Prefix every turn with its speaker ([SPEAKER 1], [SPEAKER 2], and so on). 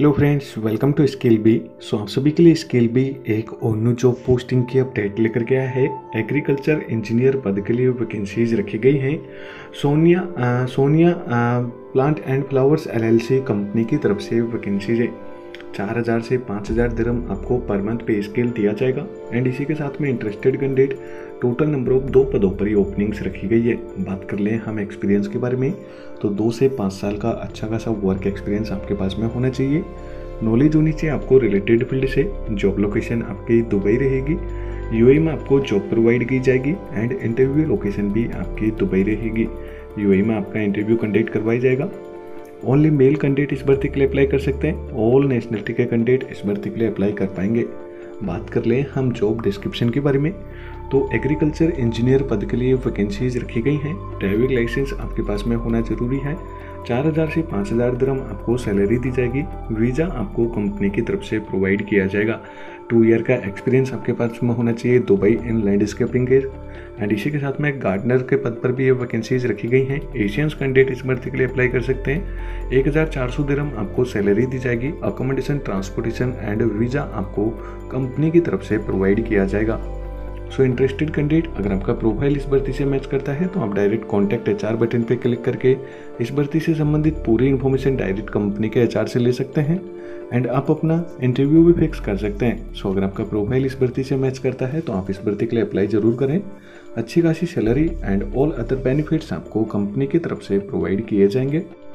[SPEAKER 1] Hello friends, welcome to Skill Bee. So आप सभी के लिए स्किल बी एक और न्यू जॉब पोस्टिंग की अपडेट लेकर के आया है। एग्रीकल्चर इंजीनियर पद के लिए वैकेंसीज रखी गई हैं। Sonia plant and flowers LLC company की तरफ से वैकेंसीज है। 4000 से 5000 दिरहम आपको पर मंथ पे स्केल दिया जाएगा। एंड इसी के साथ में interested candidate total number of 2 पदों पर ही ओपनिंग्स रखी गई है। बात कर लें हम एक्सपीरियंस के बारे में, तो 2 से 5 साल का अच्छा खासा वर्क एक्सपीरियंस आपके पास में होना चाहिए। नॉलेज होनी चाहिए आपको रिलेटेड फील्ड से। जॉब लोकेशन आपकी दुबई रहेगी। यूएई में आपको जॉब प्रोवाइड की जाएगी एंड इंटरव्यू लोकेशन भी आपकी दुबई रहेगी। यूएई में आपका इंटरव्यू कंडक्ट करवाया जाएगा। ओनली मेल कैंडिडेट इस भर्ती के लिए अप्लाई कर सकते हैं। ऑल नेशनलिटी के कैंडिडेट इस भर्ती के लिए अप्लाई कर पाएंगे। बात कर लें हम जॉब डिस्क्रिप्शन के बारे में, तो एग्रीकल्चर इंजीनियर पद के लिए वैकेंसीज रखी गई हैं। ड्राइविंग लाइसेंस आपके पास में होना जरूरी है। 4000 से 5000 दिरहम आपको सैलरी दी जाएगी। वीज़ा आपको कंपनी की तरफ से प्रोवाइड किया जाएगा। 2 ईयर का एक्सपीरियंस आपके पास में होना चाहिए दुबई इन लैंडस्केपिंग के। एंड इसी के साथ में गार्डनर के पद पर भी ये वैकेंसीज रखी गई हैं। एशियंस कैंडिडेट इस भर्ती के लिए अप्लाई कर सकते हैं। 1400 दिरहम आपको सैलरी दी जाएगी। अकोमोडेशन, ट्रांसपोर्टेशन एंड वीज़ा आपको कंपनी की तरफ से प्रोवाइड किया जाएगा। सो इंटरेस्टेड कैंडिडेट, अगर आपका प्रोफाइल इस भर्ती से मैच करता है तो आप डायरेक्ट कॉन्टैक्ट एचआर बटन पे क्लिक करके इस भर्ती से संबंधित पूरी इन्फॉर्मेशन डायरेक्ट कंपनी के एचआर से ले सकते हैं। एंड आप अपना इंटरव्यू भी फिक्स कर सकते हैं। सो अगर आपका प्रोफाइल इस भर्ती से मैच करता है तो आप इस भर्ती के लिए अप्लाई जरूर करें। अच्छी खासी salary and all other benefits आपको कंपनी की तरफ से प्रोवाइड किए जाएंगे।